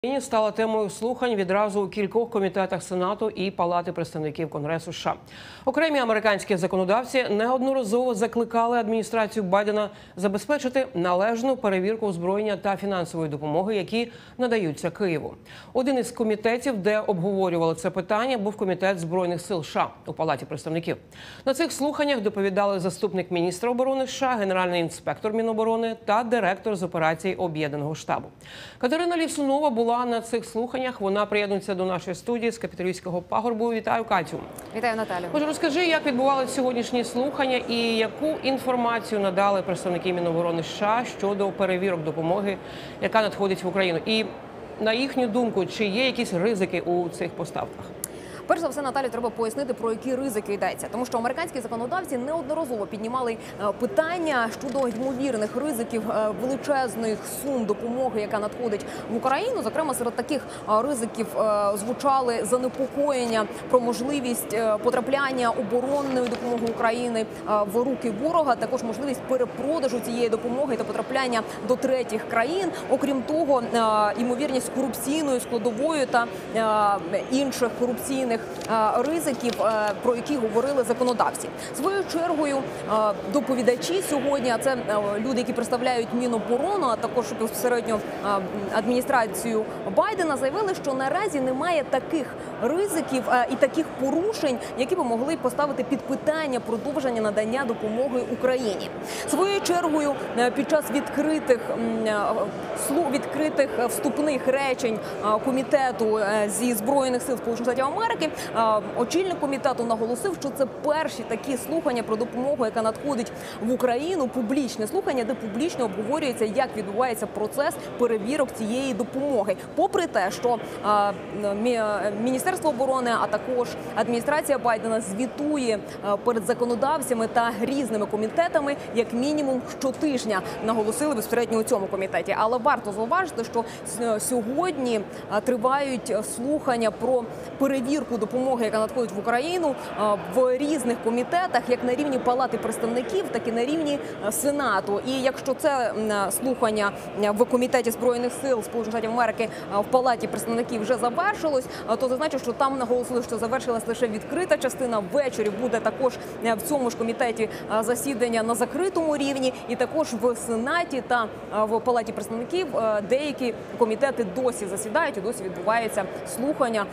Стала темою слухань відразу у кількох комітетах Сенату і Палати представників Конгресу США. Окремі американські законодавці неодноразово закликали адміністрацію Байдена забезпечити належну перевірку озброєння та фінансової допомоги, які надаються Києву. Один із комітетів, де обговорювали це питання, був комітет Збройних сил США у Палаті представників. На цих слуханнях доповідали заступник міністра оборони США, генеральний інспектор Міноборони та директор з операцій Об'єднаного штабу. Катерина Лівсунова була на цих слуханнях. Вона приєднується до нашої студії з Капітолійського пагорбу. Вітаю, Катю. Вітаю, Наталю. Отже, розкажи, як відбувалися сьогоднішні слухання і яку інформацію надали представники Міноборони США щодо перевірок допомоги, яка надходить в Україну. І, на їхню думку, чи є якісь ризики у цих поставках? Перш за все, Наталі, треба пояснити, про які ризики йдеться. Тому що американські законодавці неодноразово піднімали питання щодо ймовірних ризиків величезних сум допомоги, яка надходить в Україну. Зокрема, серед таких ризиків звучали занепокоєння про можливість потрапляння оборонної допомоги України в руки ворога, також можливість перепродажу цієї допомоги та потрапляння до третіх країн. Окрім того, ймовірність корупційної складової та інших корупційних ризиків, про які говорили законодавці. Своєю чергою доповідачі сьогодні, а це люди, які представляють Міноборону, а також безпосередньо адміністрацію Байдена, заявили, що наразі немає таких ризиків і таких порушень, які б могли поставити під питання продовження надання допомоги Україні. Своєю чергою, під час відкритих вступних речень комітету зі Збройних сил Сполучених Штатів Америки, очільник комітету наголосив, що це перші такі слухання про допомогу, яка надходить в Україну, публічне слухання, де публічно обговорюється, як відбувається процес перевірок цієї допомоги. Попри те, що Міністерство оборони, а також адміністрація Байдена звітує перед законодавцями та різними комітетами, як мінімум щотижня, наголосили безпосередньо у цьому комітеті. Але варто зауважити, що сьогодні тривають слухання про перевірку допомоги, яка надходить в Україну, в різних комітетах, як на рівні Палати представників, так і на рівні Сенату. І якщо це слухання в Комітеті Збройних сил Сполучених Штатів Америки в Палаті представників вже завершилось, то зазначу, що там наголосили, що завершилась лише відкрита частина. Ввечері буде також в цьому ж комітеті засідання на закритому рівні, і також в Сенаті та в Палаті представників деякі комітети досі засідають і досі відбуваються слухання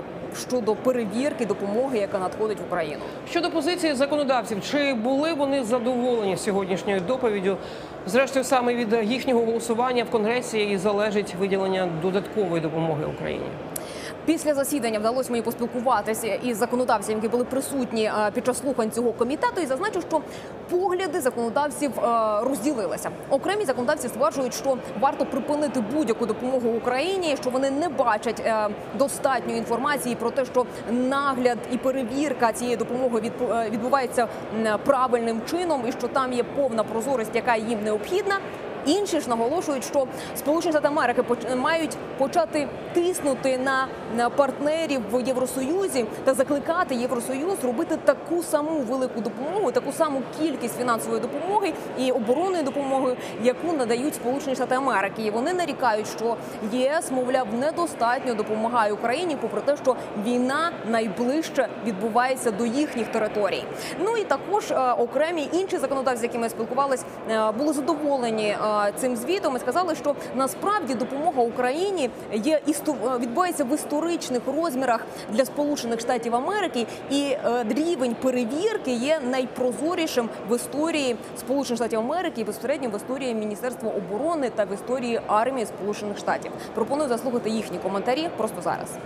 щодо перевірки допомоги, яка надходить в Україну. Щодо позиції законодавців, чи були вони задоволені сьогоднішньою доповіддю? Зрештою, саме від їхнього голосування в Конгресі і залежить виділення додаткової допомоги Україні. Після засідання вдалося мені поспілкуватися із законодавцями, які були присутні під час слухань цього комітету, і зазначу, що погляди законодавців розділилися. Окремі законодавці стверджують, що варто припинити будь-яку допомогу Україні, що вони не бачать достатньо інформації про те, що нагляд і перевірка цієї допомоги відбувається правильним чином і що там є повна прозорість, яка їм необхідна. Інші ж наголошують, що Сполучені Штати Америки мають почати тиснути на партнерів в Євросоюзі та закликати Євросоюз робити таку саму велику допомогу, таку саму кількість фінансової допомоги і оборонної допомоги, яку надають Сполучені Штати Америки. І вони нарікають, що ЄС, мовляв, недостатньо допомагає Україні, попри те, що війна найближче відбувається до їхніх територій. Ну і також окремі інші законодавці, з якими спілкувалися, були задоволені цим звітом і сказали, що насправді допомога Україні відбувається в історичних розмірах для Сполучених Штатів Америки, і рівень перевірки є найпрозорішим в історії Сполучених Штатів Америки і безпосередньо в історії Міністерства оборони та в історії армії Сполучених Штатів. Пропоную заслухати їхні коментарі просто зараз.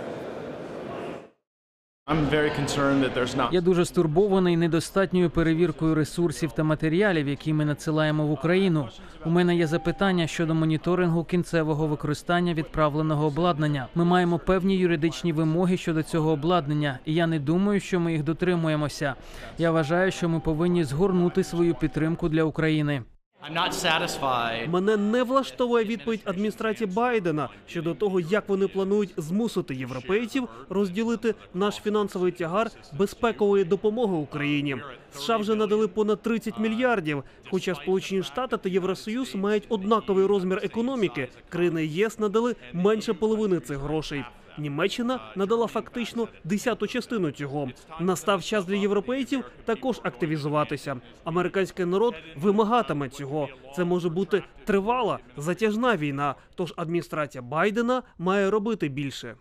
Я дуже стурбований недостатньою перевіркою ресурсів та матеріалів, які ми надсилаємо в Україну. У мене є запитання щодо моніторингу кінцевого використання відправленого обладнання. Ми маємо певні юридичні вимоги щодо цього обладнання, і я не думаю, що ми їх дотримуємося. Я вважаю, що ми повинні згорнути свою підтримку для України. Мене не влаштовує відповідь адміністрації Байдена щодо того, як вони планують змусити європейців розділити наш фінансовий тягар безпекової допомоги Україні. США вже надали понад 30 мільярдів, хоча Сполучені Штати та Євросоюз мають однаковий розмір економіки. Країни єС надали менше половини цих грошей. Німеччина надала фактично 10-ту частину цього. Настав час для європейців також активізуватися. Американський народ вимагатиме цього. Це може бути тривала, затяжна війна, тож адміністрація Байдена має робити більше.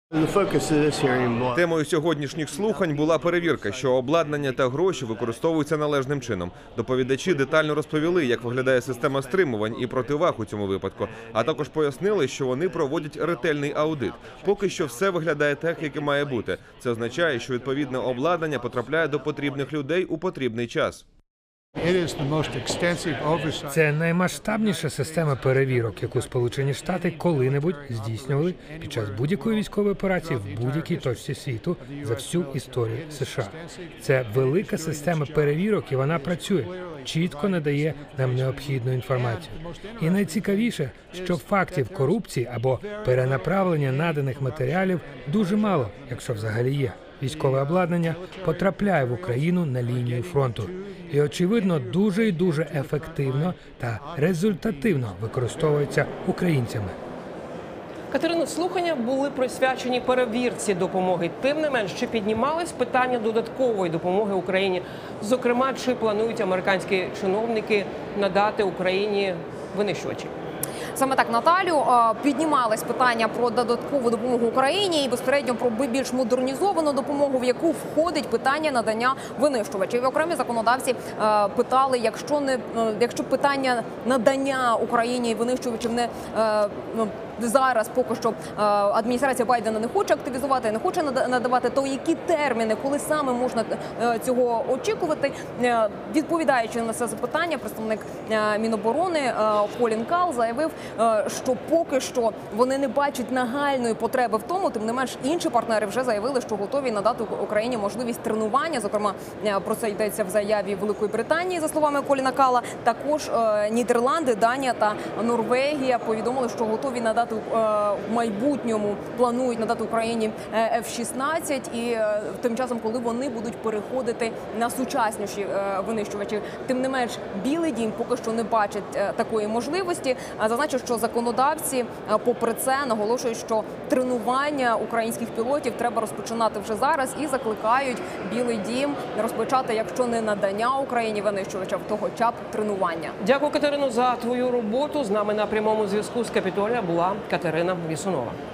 Темою сьогоднішніх слухань була перевірка, що обладнання та гроші використовуються належним чином. Доповідачі детально розповіли, як виглядає система стримувань і противаг у цьому випадку, а також пояснили, що вони проводять ретельний аудит. Поки що все виглядає так, як і має бути. Це означає, що відповідне обладнання потрапляє до потрібних людей у потрібний час. Це наймасштабніша система перевірок, яку Сполучені Штати коли-небудь здійснювали під час будь-якої військової операції в будь-якій точці світу за всю історію США. Це велика система перевірок, і вона працює, чітко надає нам необхідну інформацію. І найцікавіше, що фактів корупції або перенаправлення наданих матеріалів дуже мало, якщо взагалі є. Військове обладнання потрапляє в Україну на лінію фронту і, очевидно, дуже і дуже ефективно та результативно використовується українцями. Катерино, слухання були присвячені перевірці допомоги. Тим не менш, чи піднімались питання додаткової допомоги Україні? Зокрема, чи планують американські чиновники надати Україні винищувачі? Саме так, Наталю, піднімались питання про додаткову допомогу Україні і безпосередньо про більш модернізовану допомогу, в яку входить питання надання винищувачів. Окремі законодавці питали, якщо питання надання Україні винищувачів не зараз поки що адміністрація Байдена не хоче активізувати, не хоче надавати, то які терміни, коли саме можна цього очікувати? Відповідаючи на це запитання, представник Міноборони Колін Кал заявив, що поки що вони не бачать нагальної потреби в тому, тим не менш інші партнери вже заявили, що готові надати Україні можливість тренування. Зокрема, про це йдеться в заяві Великої Британії, за словами Коліна Кала. Також Нідерланди, Данія та Норвегія повідомили, що готові надати в майбутньому, планують надати Україні F-16, і тим часом, коли вони будуть переходити на сучасніші винищувачі. Тим не менш, Білий дім поки що не бачить такої можливості. Зазначу, що законодавці, попри це, наголошують, що тренування українських пілотів треба розпочинати вже зараз і закликають Білий дім розпочати, якщо не надання Україні винищувачів, то хоча б тренування. Дякую, Катерино, за твою роботу. З нами на прямому зв'язку з Капітолія була Катерина Вісунова.